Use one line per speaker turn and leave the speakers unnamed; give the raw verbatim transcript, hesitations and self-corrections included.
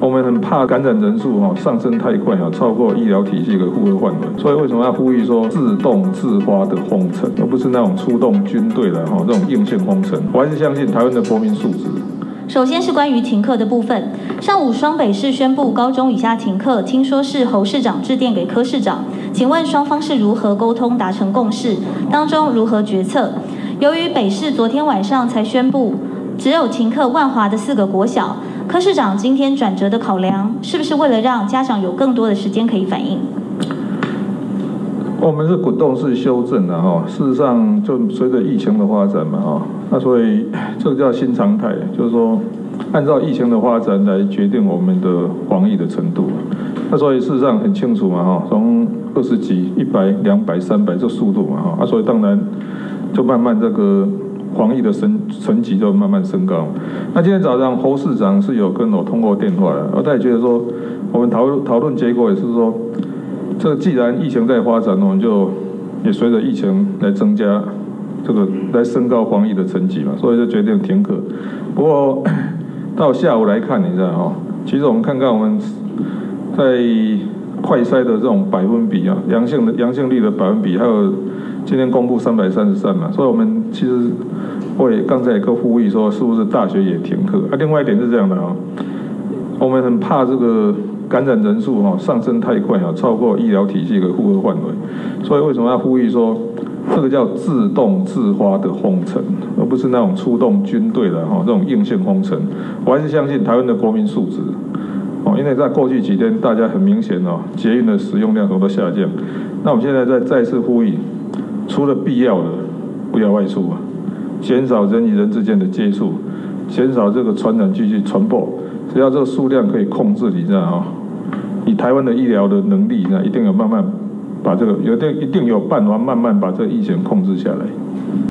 们很怕感染人数哈上升太快啊，超过医疗体系的负荷范围，所以为什么要呼吁说自动自发的封城，而不是那种出动军队的哈这种硬性封城？我还是相信台湾的国民素质。
首先是关于停课的部分，上午双北市宣布高中以下停课，听说是侯市长致电给柯市长，请问双方是如何沟通达成共识？当中如何决策？由于北市昨天晚上才宣布只有停课万华的四个国小，柯市长今天转折的考量，是不是为了让家长有更多的时间可以反应？
我们是滚动式修正的哈，事实上就随着疫情的发展嘛哈，那所以这个叫新常态，就是说按照疫情的发展来决定我们的防疫的程度。那所以事实上很清楚嘛哈，从二十几、一百、两百、三百这速度嘛哈，啊所以当然就慢慢这个防疫的层层级就慢慢升高。那今天早上侯市长是有跟我通过电话的，而他也觉得说，我们讨论讨论结果也是说。这个既然疫情在发展，我们就也随着疫情来增加这个来升高防疫的层级嘛，所以就决定停课。不过到下午来看，你知道哈，其实我们看看我们在快筛的这种百分比啊，阳性的阳性率的百分比，还有今天公布三百三十三嘛，所以我们其实我也刚才也跟呼吁说，是不是大学也停课？啊，另外一点是这样的啊，我们很怕这个。感染人数哈上升太快啊，超过医疗体系的负荷范围，所以为什么要呼吁说这个叫自动自发的封城，而不是那种出动军队的哈这种硬性封城？我还是相信台湾的国民素质哦，因为在过去几天大家很明显哦，捷运的使用量都下降。那我们现在再再次呼吁，除了必要的不要外出啊，减少人与人之间的接触，减少这个传染继续传播。只要这个数量可以控制，你知道哈。以台湾的医疗的能力呢，一定有慢慢把这个有的一定有办法慢慢把这个疫情控制下来。